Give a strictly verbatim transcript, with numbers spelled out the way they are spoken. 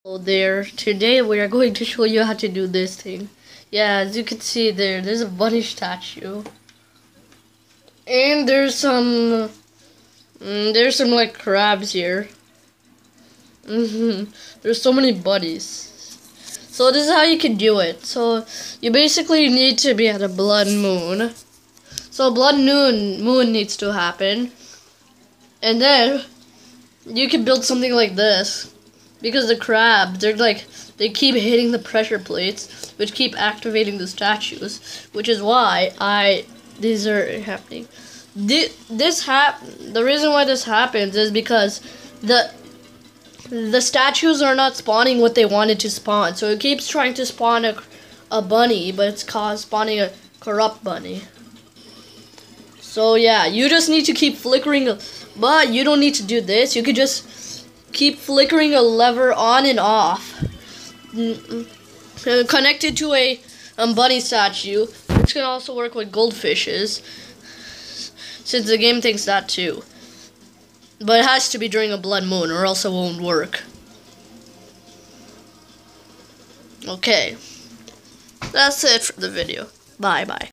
Hello there. Today we are going to show you how to do this thing. Yeah, as you can see there, there's a bunny statue. And there's some... Mm, there's some like crabs here. Mm-hmm. There's so many bunnies. So this is how you can do it. So you basically need to be at a blood moon. So blood moon, moon needs to happen. And then you can build something like this. Because the crabs, they're like, they keep hitting the pressure plates, which keep activating the statues, which is why I, these are happening. This, this hap, the reason why this happens is because the, the statues are not spawning what they wanted to spawn. So it keeps trying to spawn a, a bunny, but it's caused spawning a corrupt bunny. So yeah, you just need to keep flickering, but you don't need to do this. You could just keep flickering a lever on and off, uh, connected to a um, bunny statue, which can also work with goldfishes, since the game thinks that too. But it has to be during a blood moon, or else it won't work. Okay, that's it for the video. Bye bye.